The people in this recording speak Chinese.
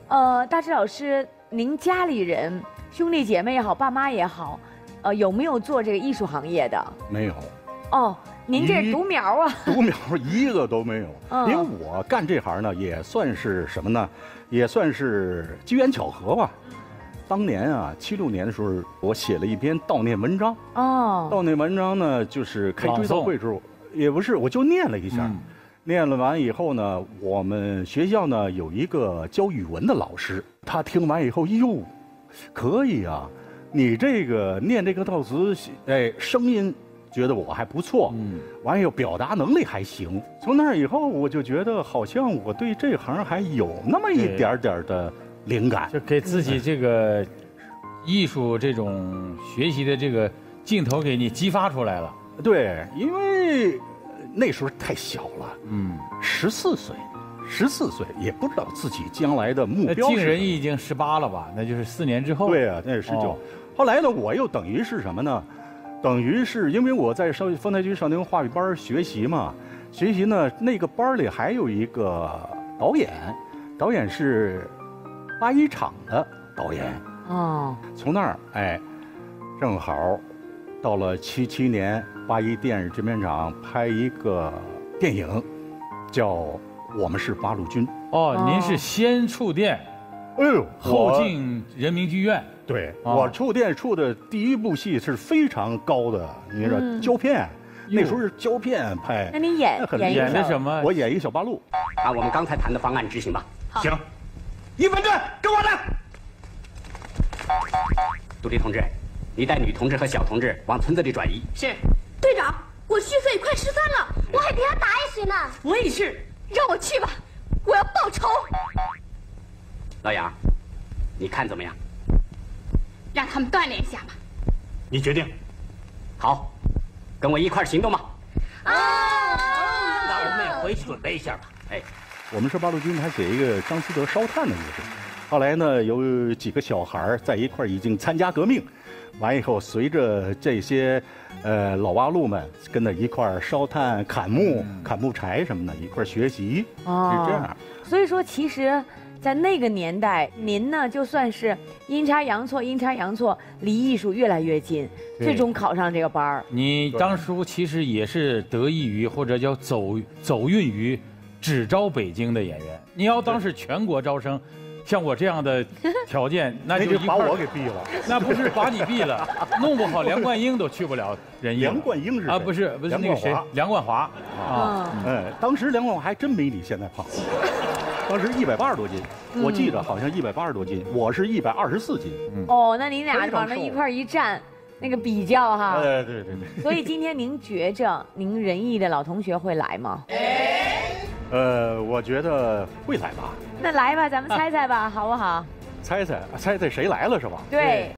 大志老师，您家里人、兄弟姐妹也好，爸妈也好，有没有做这个艺术行业的？ 没有。 哦，您这是独苗啊！ 独苗一个都没有。因为我干这行呢，也算是什么呢？也算是机缘巧合吧。当年啊，76年的时候，我写了一篇悼念文章。哦。悼念文章呢，就是开追悼会时候，也不是，我就念了一下。念了完以后呢，我们学校呢有一个教语文的老师，他听完以后，哟，可以啊，你这个念这个悼词，哎，声音觉得我还不错，完以后表达能力还行。从那以后，我就觉得好像我对这行还有那么一点点的灵感， 就给自己这个艺术这种学习的这个劲头给你激发出来了。 对，因为那时候太小了，14岁也不知道自己将来的目标。 那敬人已经18了吧？那就是4年之后。 对啊，那是19。后来呢，我又等于是什么呢？等于是因为我在丰台区少年话剧班学习嘛，学习呢那个班里还有一个导演，导演是81场的导演。哦，从那儿哎，正好到了77年81电影制片厂拍一个电影，叫《我们是八路军》。 哦，您是先触电， 哎呦， 后进人民剧院。 对，我触电触的第一部戏是非常高的，你知道胶片，那时候是胶片拍。 那你演的什么？ 我演一个小八路。 按我们刚才谈的方案执行吧。 行，1分队跟我来。 杜丽同志，你带女同志和小同志往村子里转移。 是。 队长，我虚岁快13了，我还陪他打一水呢。 我也是。 让我去吧，我要报仇。 老杨，你看怎么样？ 让他们锻炼一下吧。 你决定。 好，跟我一块儿行动吧。 那我们也回去准备一下吧。 哎，我们是八路军，还写一个张思德烧炭的故事。后来呢，有几个小孩在一块儿已经参加革命，完以后随着这些老八路们跟着一块儿烧炭、砍木柴什么的，一块儿学习，是这样。 所以说，其实，在那个年代，您呢就算是阴差阳错，离艺术越来越近，最终考上这个班儿。 你当初其实也是得益于或者叫走运于只招北京的演员。你要当时全国招生，像我这样的条件，那就把我给毙了。 那不是把你毙了，弄不好梁冠英都去不了人艺。 梁冠英是啊，不是那个谁，梁冠华啊。当时梁冠华还真没你现在胖。当时180多斤，我记得好像180多斤，我是124斤。 哦，那您俩往那一块一站，那个比较哈。 对。 所以今天您觉着您人艺的老同学会来吗？ 我觉得会来吧。 那来吧，咱们猜猜吧，好不好？ 猜谁来了是吧？ 对。